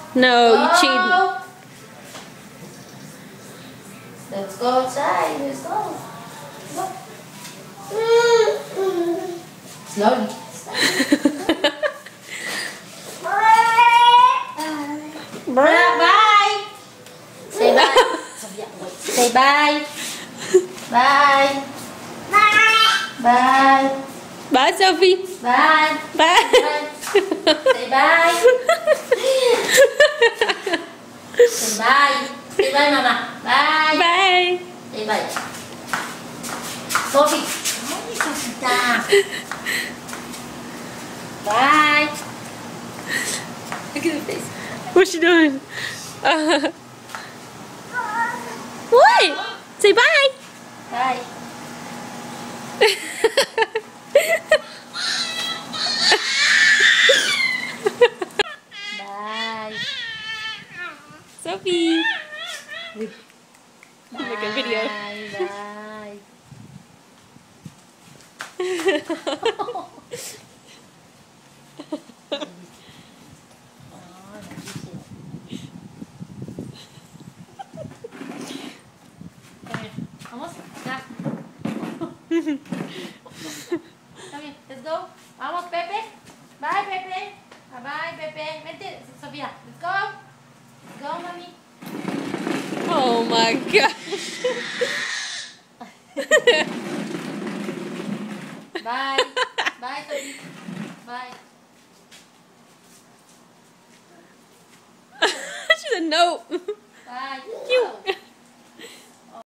No, you cheated. Let's go outside. Let's go. Slowly. Bye. Say bye. Say bye. Bye. Bye. Bye, Sophie. Bye. Bye. Say bye. Say bye. Say bye, Mama. Bye. Bye. Say bye. Sophie. Hi, Sophie. Bye. Look at her face. What's she doing? What? Say bye. Bye. Bye. Sophie. Make a video. Vamos, ya. Come here, let's go. Vamos, Pepe. Bye, Pepe. Bye, Pepe. Vente, Sofía. Let's go. Let's go, mommy. Oh my gosh. Bye. Bye, Sophie. Bye. She's a nope. Bye. Cute.